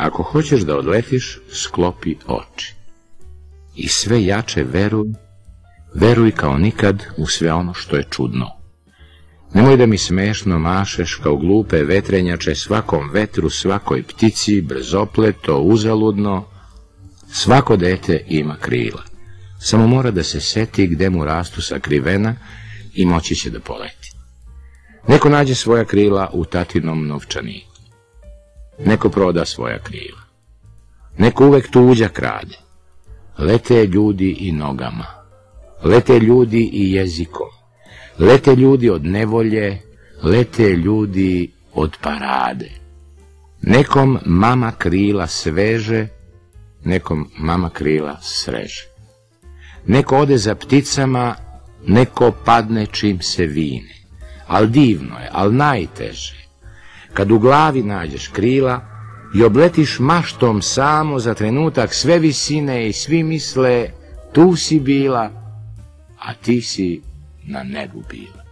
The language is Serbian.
Ako hoćeš da odletiš, sklopi oči. I sve jače veruj kao nikad u sve ono što je čudno. Nemoj da mi smešno mašeš kao glupe vetrenjače svakom vetru, svakoj ptici, brzopleto, uzaludno. Svako dete ima krila. Samo mora da se seti gde mu rastu sakrivena i moći će da poleti. Neko nađe svoja krila u tatinom novčaniku. Neko proda svoja krila. Neko uvek tuđa krade. Lete ljudi i nogama. Lete ljudi i jezikom. Lete ljudi od nevolje. Lete ljudi od parade. Nekom mama krila sveže, nekom mama krila sreže. Neko ode za pticama, neko padne čim se vine. Al divno je, al najteže. Kad u glavi nađeš krila i obletiš maštom samo za trenutak sve visine i svi misle tu si bila, a ti si na nebu bila.